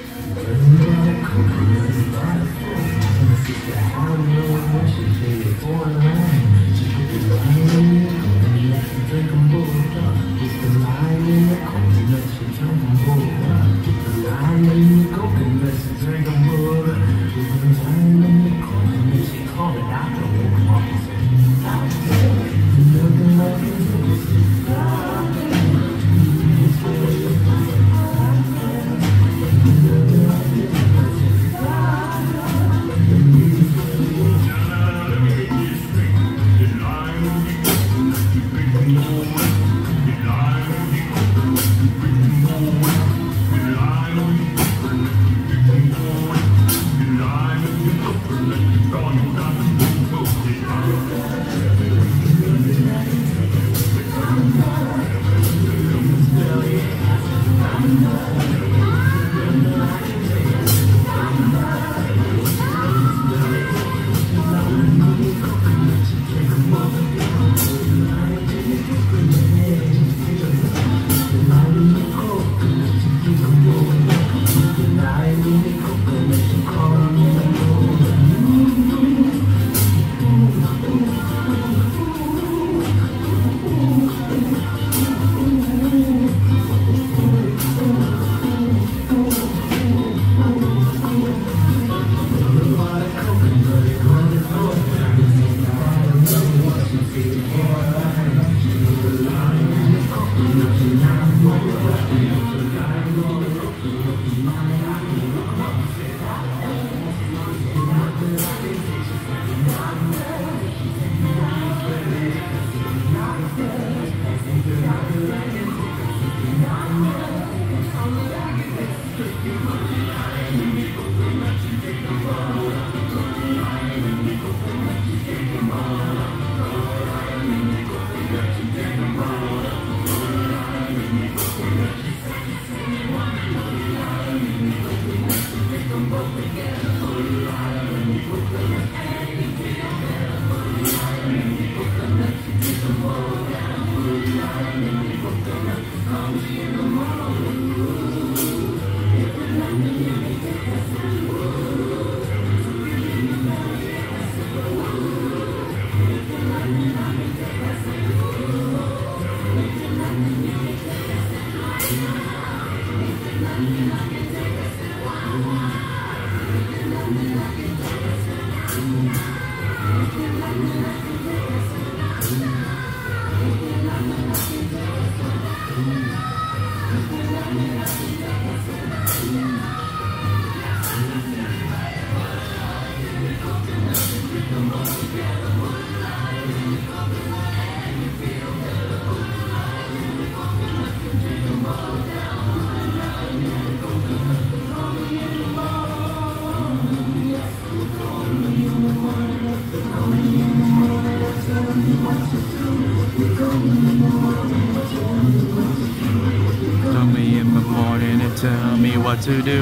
Tell me what to do.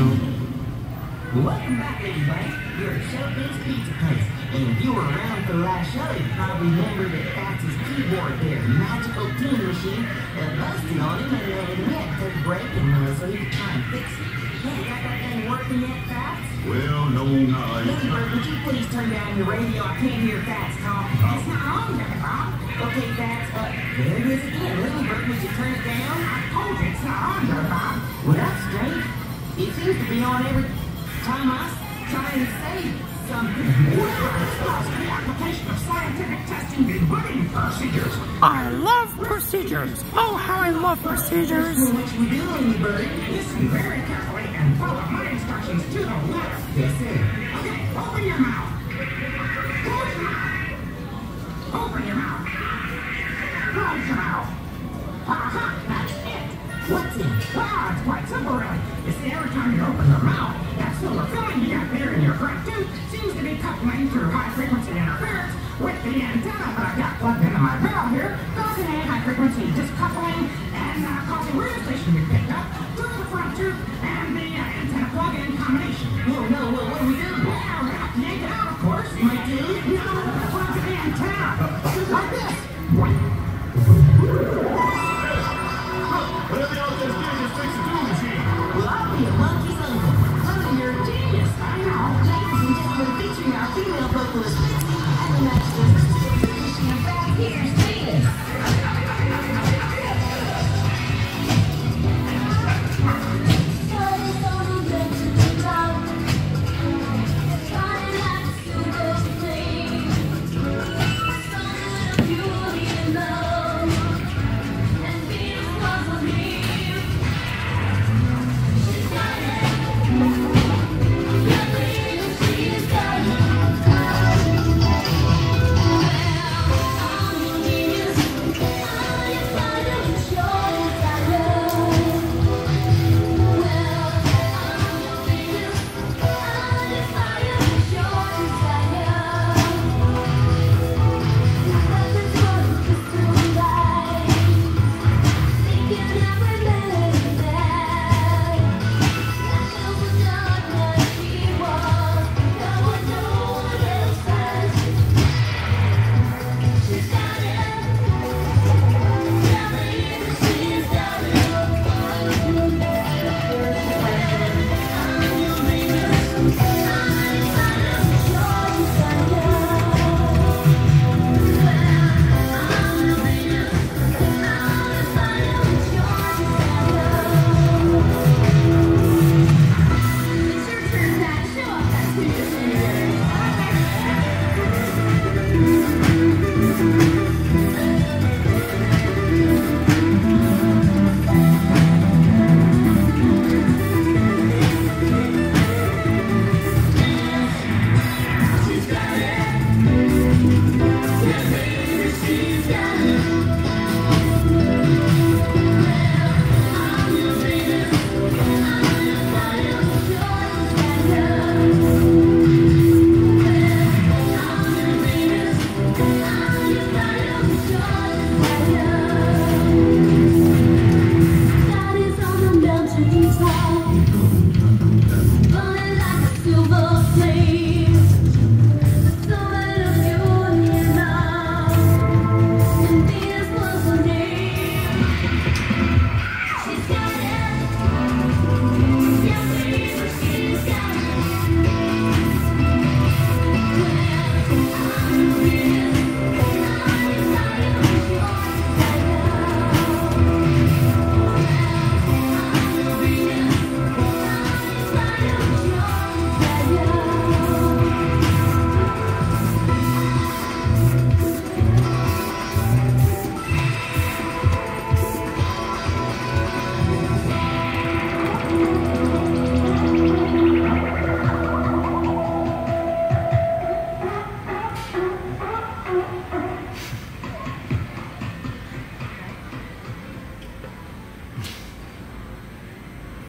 Welcome back, everybody. You're at Showbiz Pizza Place. And if you were around for the last show, you probably remember that Fats's keyboard there, magical tune machine, busted on him, and we had to take a break so he could try and fix it. Yeah, you got that thing working yet, Fats? Well, no, not yet. Ladybird, would you please turn down your radio? I can't hear Fats talk. It's not on there, Bob. Okay, Fats, there it is again. Ladybird, would you turn it down? I told you it's not on there, Bob. Well, that's strange. It seems to be on every time I try and say something. The application of scientific testing debugging procedures. I love procedures. Oh, how I love procedures. So what you do, Ladybird? Listen very carefully and follow my instructions to the letter. Yes, sir.